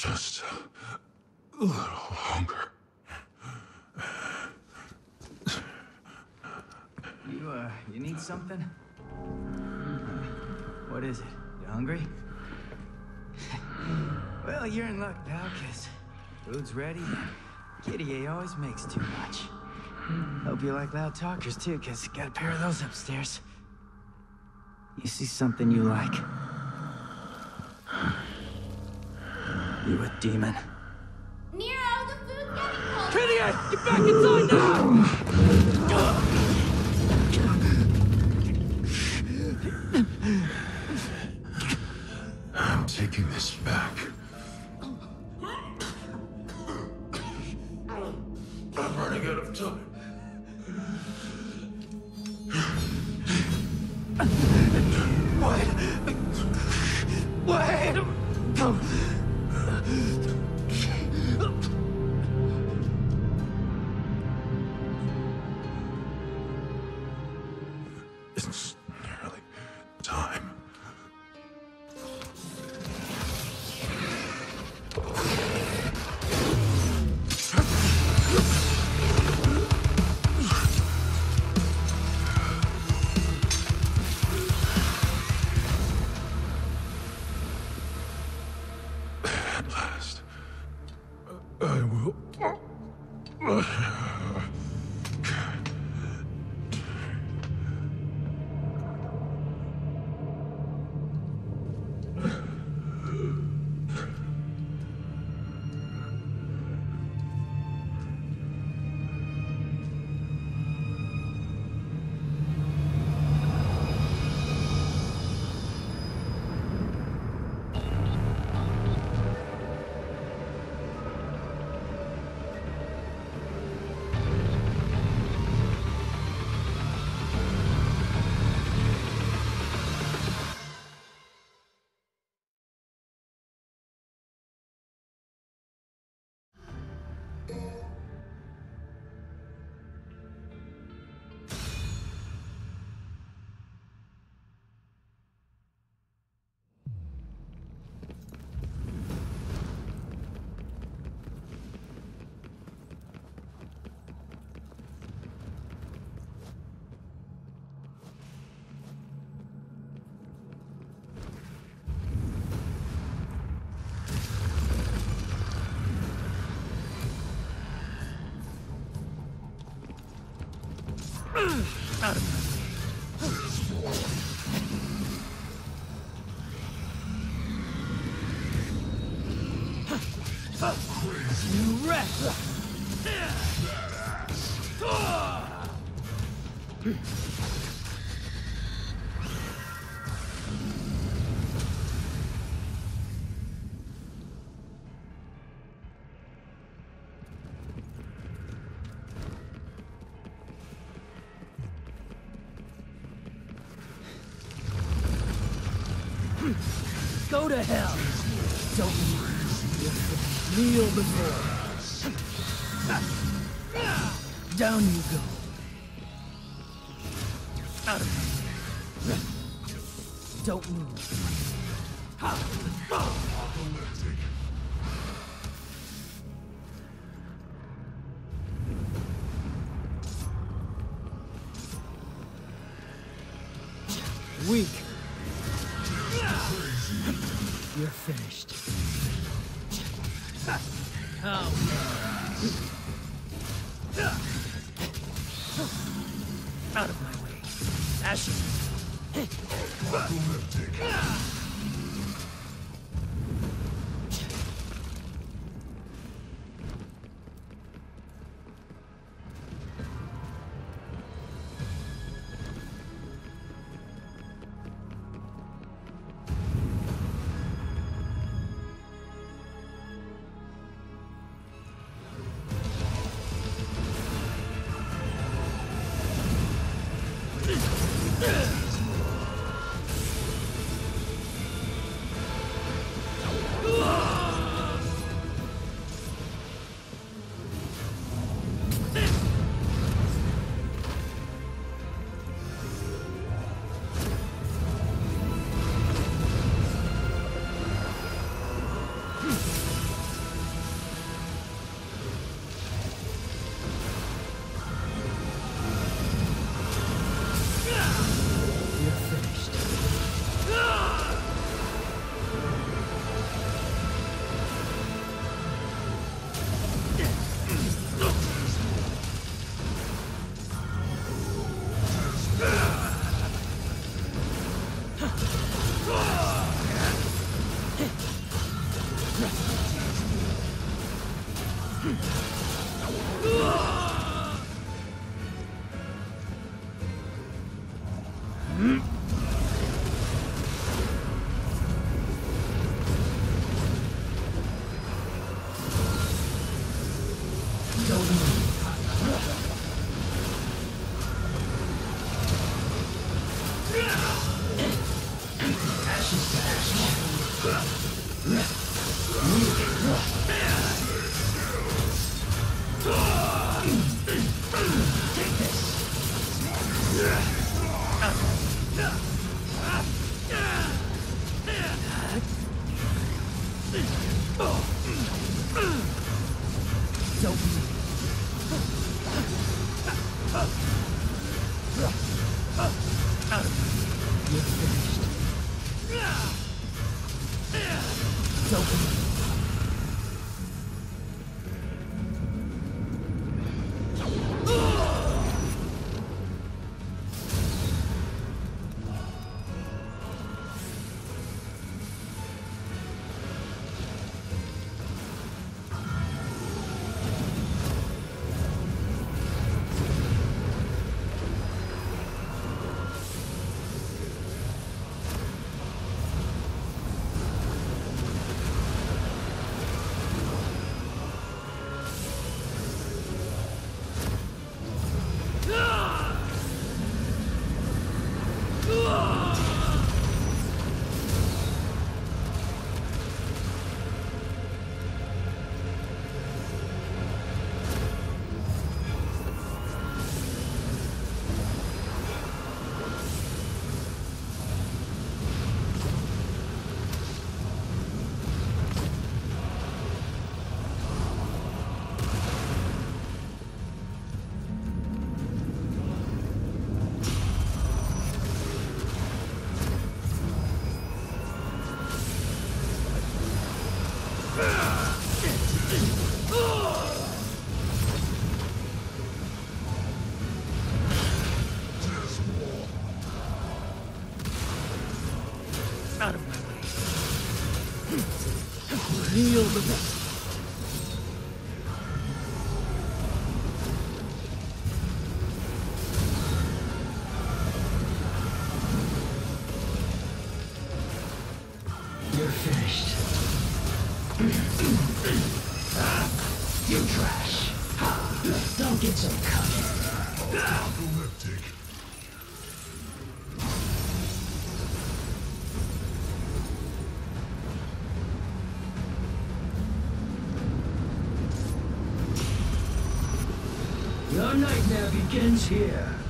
Just a little hunger. You need something? What is it? You hungry? Well, you're in luck, pal, 'cause food's ready. Kitty A always makes too much. Hope you like loud talkers, too, 'cause got a pair of those upstairs. You see something you like? You a demon? Nero, the food's getting cold! Kitty A! Get back inside now! I'm taking this back. I'm running out of time. Wait! It's nearly time. At last, I will. Out of you wreck! Go to hell! Don't kneel before. Down you go. Out of here. Don't move. Weak. You're finished. Oh. Out of my way. Ashen. Ugh! Out of my way. Real the You're finished. You trash. Don't get so cocky. Apocalyptic. Your nightmare begins here.